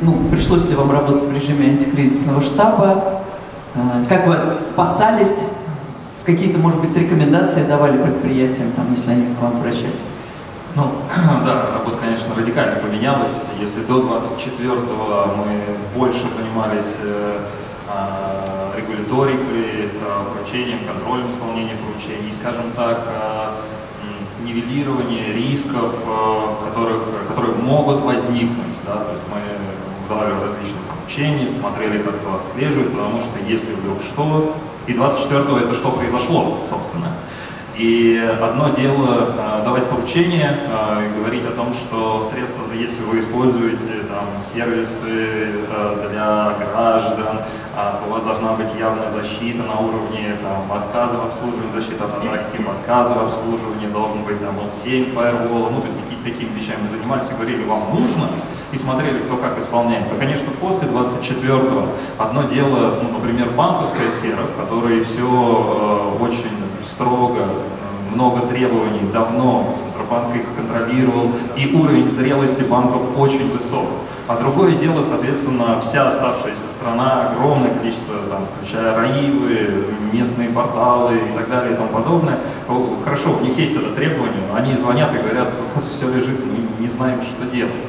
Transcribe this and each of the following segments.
ну, пришлось ли вам работать в режиме антикризисного штаба? Как вы спасались? Какие-то, может быть, рекомендации давали предприятиям, там, если они к вам обращались? Ну, да, работа, конечно, радикально поменялась. Если до 24-го мы больше занимались регуляторикой, поручением, контролем исполнения поручений, скажем так, нивелирование рисков, которые могут возникнуть. Да? То есть мы давали различные поручения, смотрели, как это отслеживать, потому что если вдруг что, и 24-го это что произошло, собственно. И одно дело давать поручения и говорить о том, что средства, если вы используете там, сервисы для граждан, то у вас должна быть явная защита на уровне там, отказа в обслуживании, защита от атаки, типа отказа в обслуживании, должен быть там L7 фаервол, ну то есть какие-то такими вещами мы занимались и говорили, вам нужно, и смотрели, кто как исполняет. То, конечно, после 24-го одно дело, ну, например, банковская сфера, в которой все очень строго, много требований, давно Центробанк их контролировал, и уровень зрелости банков очень высок. А другое дело, соответственно, вся оставшаяся страна, огромное количество, там, включая РАИВы, местные порталы и так далее и тому подобное. Хорошо, у них есть это требование, но они звонят и говорят, у нас все лежит, мы не знаем, что делать.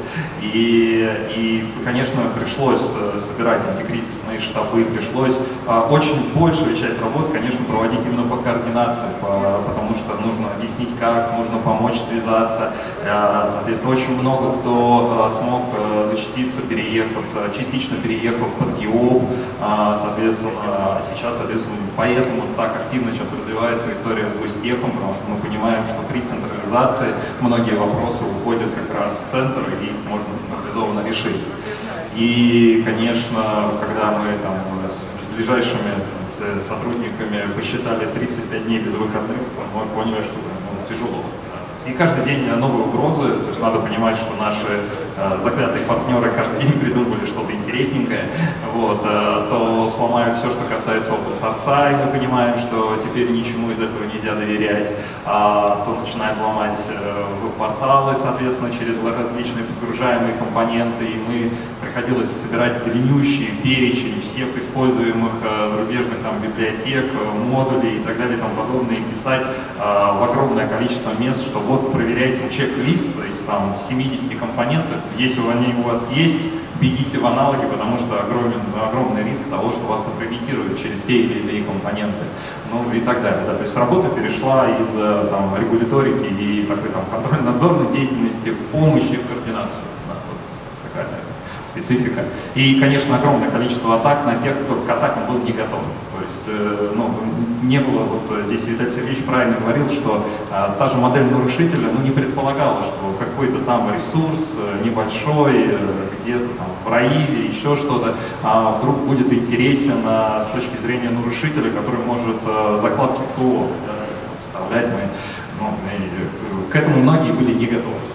И конечно, пришлось собирать антикризисные штабы, пришлось очень большую часть работы, конечно, проводить именно по координации, потому что нужно объяснить, как, нужно помочь связаться. Соответственно, очень много кто смог защититься, переехав, частично переехав под ГИОП, соответственно, сейчас, соответственно, поэтому так активно сейчас развивается история с гостехом, потому что мы понимаем, что при централизации многие вопросы уходят как раз в центр, и их можно централизованно решить. И, конечно, когда мы там с ближайшими сотрудниками посчитали 35 дней без выходных, мы поняли, что тяжело. И каждый день новые угрозы, то есть надо понимать, что наши заклятые партнеры каждый день придумывали что-то интересненькое, вот, то сломают все, что касается open source, и мы понимаем, что теперь ничему из этого нельзя доверять, то начинают ломать веб-порталы, соответственно, через различные подгружаемые компоненты, и мы приходилось собирать длиннющий перечень всех используемых зарубежных там, библиотек, модулей и так далее и тому подобное, и писать в огромное количество мест, что вот проверяйте чек-лист из там 70 компонентов, если они у вас есть, бегите в аналоги, потому что огромный риск того, что вас компрометируют через те или иные компоненты, ну и так далее. Да. То есть работа перешла из там, регуляторики и такой там контрольно-надзорной деятельности в помощь и в координацию. Да, вот такая специфика. И, конечно, огромное количество атак на тех, кто к атакам был не готов. То есть, ну, не было, вот здесь Виталий Сергеевич правильно говорил, что та же модель нарушителя, ну, не предполагала, что какой-то там ресурс небольшой, где-то там в РАИВе, еще что-то, вдруг будет интересен с точки зрения нарушителя, который может закладки в ПО вставлять. К этому многие были не готовы.